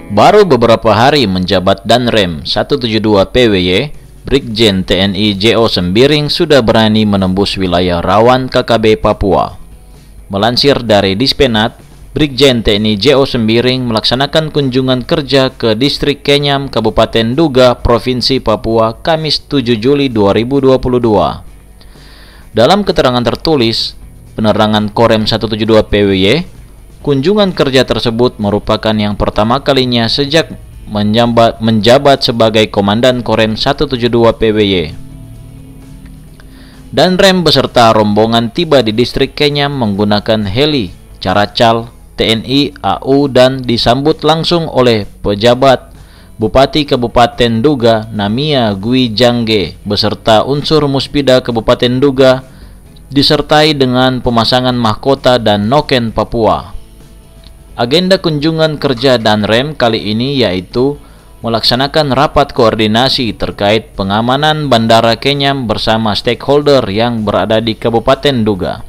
Baru beberapa hari menjabat Danrem 172 PWY, Brigjen TNI JO Sembiring sudah berani menembus wilayah rawan KKB Papua. Melansir dari Dispenat, Brigjen TNI JO Sembiring melaksanakan kunjungan kerja ke Distrik Kenyam, Kabupaten Duga, Provinsi Papua, Kamis 7 Juli 2022. Dalam keterangan tertulis, penerangan Korem 172 PWY, kunjungan kerja tersebut merupakan yang pertama kalinya sejak menjabat sebagai Komandan Korem 172 PWY. Danrem beserta rombongan tiba di Distrik Kenyam menggunakan heli, Caracal, TNI, AU, dan disambut langsung oleh pejabat Bupati Kabupaten Duga, Namia Gwi Jangge, beserta unsur Muspida Kabupaten Duga, disertai dengan pemasangan mahkota dan noken Papua. Agenda kunjungan kerja Danrem kali ini yaitu melaksanakan rapat koordinasi terkait pengamanan Bandara Kenyam bersama stakeholder yang berada di Kabupaten Duga.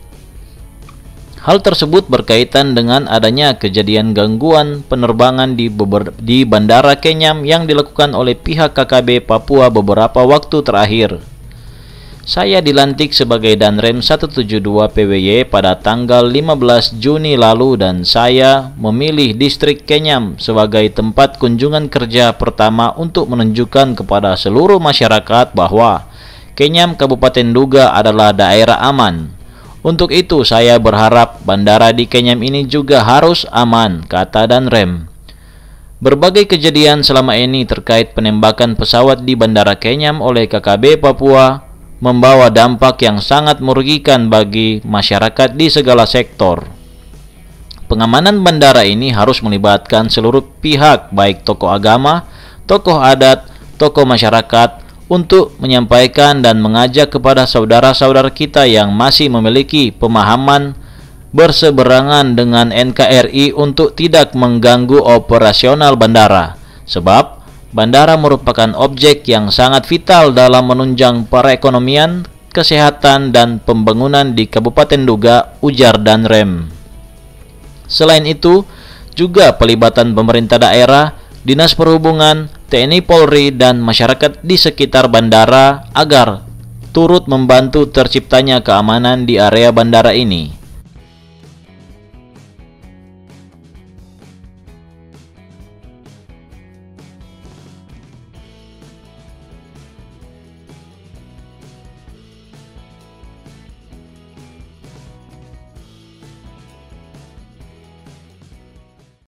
Hal tersebut berkaitan dengan adanya kejadian gangguan penerbangan di Bandara Kenyam yang dilakukan oleh pihak KKB Papua beberapa waktu terakhir. Saya dilantik sebagai Danrem 172 PWY pada tanggal 15 Juni lalu dan saya memilih Distrik Kenyam sebagai tempat kunjungan kerja pertama untuk menunjukkan kepada seluruh masyarakat bahwa Kenyam Kabupaten Duga adalah daerah aman. Untuk itu saya berharap bandara di Kenyam ini juga harus aman, kata Danrem. Berbagai kejadian selama ini terkait penembakan pesawat di Bandara Kenyam oleh KKB Papua membawa dampak yang sangat merugikan bagi masyarakat di segala sektor. Pengamanan bandara ini harus melibatkan seluruh pihak, baik tokoh agama, tokoh adat, tokoh masyarakat, untuk menyampaikan dan mengajak kepada saudara-saudara kita yang masih memiliki pemahaman berseberangan dengan NKRI untuk tidak mengganggu operasional bandara, sebab bandara merupakan objek yang sangat vital dalam menunjang perekonomian, kesehatan, dan pembangunan di Kabupaten Duga, ujar Danrem. Selain itu, juga pelibatan pemerintah daerah, Dinas Perhubungan, TNI Polri, dan masyarakat di sekitar bandara agar turut membantu terciptanya keamanan di area bandara ini.